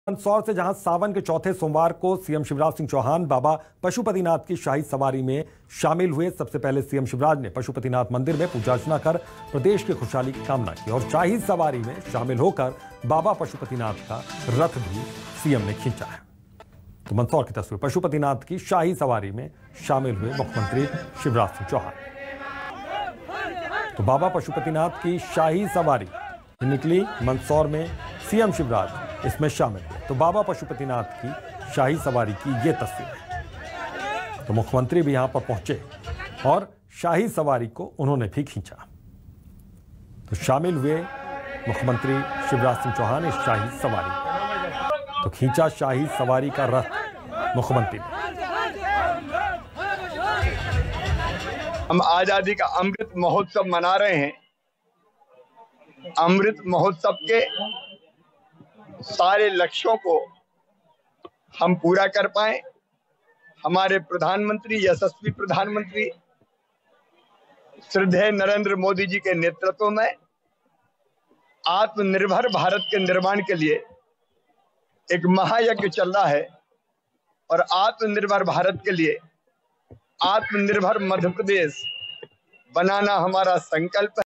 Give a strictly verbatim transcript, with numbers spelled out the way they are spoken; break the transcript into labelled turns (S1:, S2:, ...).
S1: मंदसौर से जहां सावन के चौथे सोमवार को सीएम शिवराज सिंह चौहान बाबा पशुपतिनाथ की शाही सवारी में शामिल हुए। सबसे पहले सीएम शिवराज ने पशुपतिनाथ मंदिर में पूजा अर्चना कर प्रदेश की खुशहाली की कामना की और शाही सवारी में शामिल होकर बाबा पशुपतिनाथ का रथ भी सीएम ने खींचा है। तो मंदसौर की तस्वीर, पशुपतिनाथ की शाही सवारी में शामिल हुए मुख्यमंत्री शिवराज सिंह चौहान। तो बाबा पशुपतिनाथ की शाही सवारी निकली मंदसौर में, सीएम शिवराज इसमें शामिल हुए। तो बाबा पशुपतिनाथ की शाही सवारी की ये तस्वीर है। तो मुख्यमंत्री भी यहां पर पहुंचे और शाही सवारी को उन्होंने भी खींचा। तो शामिल हुए मुख्यमंत्री शिवराज सिंह चौहान इस शाही सवारी में। तो खींचा शाही सवारी का रथ मुख्यमंत्री ने।
S2: हम आजादी का अमृत महोत्सव मना रहे हैं। अमृत महोत्सव के सारे लक्ष्यों को हम पूरा कर पाए। हमारे प्रधानमंत्री, यशस्वी प्रधानमंत्री श्रद्धेय नरेंद्र मोदी जी के नेतृत्व में आत्मनिर्भर भारत के निर्माण के लिए एक महायज्ञ चल रहा है और आत्मनिर्भर भारत के लिए आत्मनिर्भर मध्य प्रदेश बनाना हमारा संकल्प है।